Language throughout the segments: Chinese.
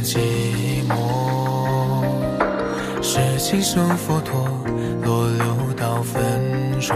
寂寞。是今生佛陀落六道分说。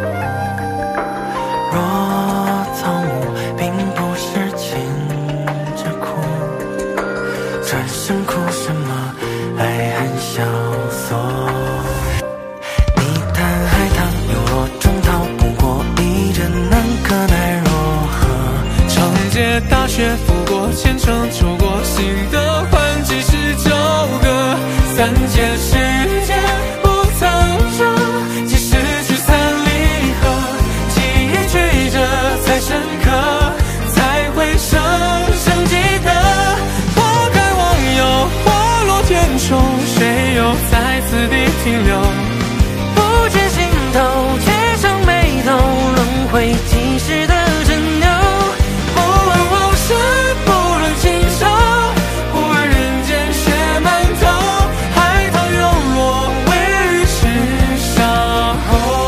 若草木并不是情之苦，转身哭什么爱恨萧索？你谈海棠流落中逃不过一阵南柯奈若何？ 长街大雪拂过前程，走过心的换几世纠葛。三界世界不曾生，几时聚散离合？记忆曲折才深刻，才会生生记得。花开忘忧，花落天穹，谁又在此地停留？ 不见尽头，却上眉头，轮回几世的真牛。 不问往事，不论今生，不问人间血满头，海棠永落，为与世上后。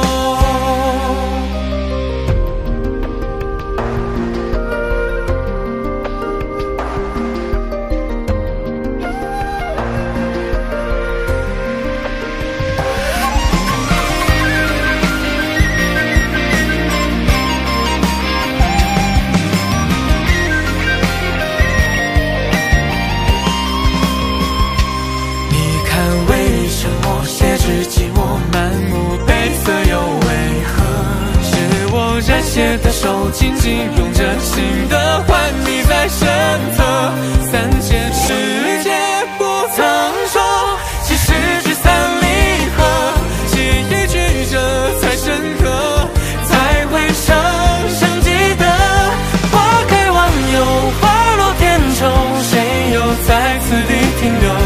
为什么写至寂寞，满目悲色又为何？是我染血的手紧紧拥着心的唤你在身侧。三界世界不曾说，几时聚散离合？记忆曲折才深刻，才会生生记得。花开忘忧，花落天穹，谁又在此地停留？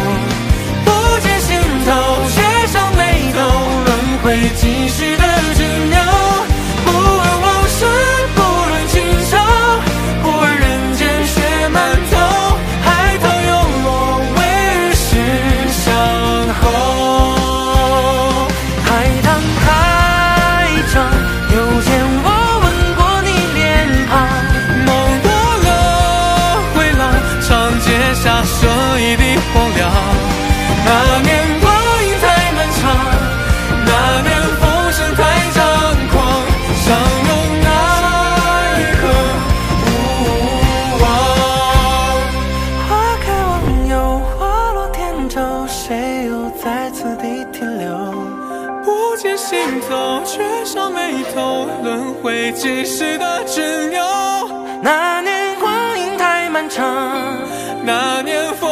却上眉头，轮回几世的执拗。不问往事，不论今生，不问人间血满头，海棠永落，为世上后。 海棠开场，又见我吻过你脸庞， 梦过了回廊，长街下剩一地荒凉。那年那年风声太张狂，相拥奈何无望。 花开忘忧，花落天穹，谁又在此地停留？ 不见尽头，却上眉头，轮回几世的执拗。 那年光阴太漫长， 那年风